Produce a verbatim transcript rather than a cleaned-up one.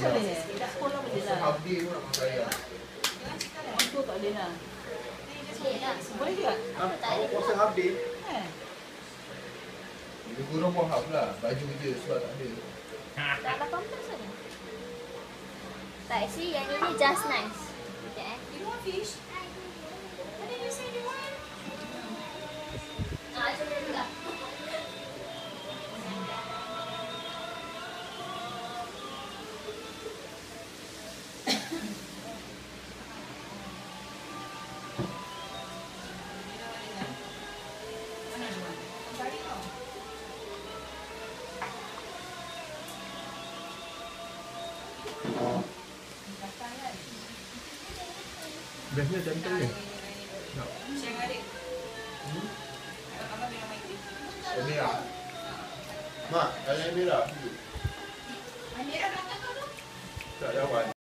tak boleh. Sekolah boleh lah. Half day pun nak pakai ya. Itu tak boleh lah. Boleh juga? Ah, awak puasa half day. Eh. Dia gurau pun half lah. Baju je sebab tak ada. Tak lapan belas saja. Tak sih, yang ini just nice. Okay, eh. You want fish? What did you say you want? Ah, cuba juga. Bestnya jantan ni. Tak. Siang hari. Hmm? Abang minum air. Air merah. Mak, air merah.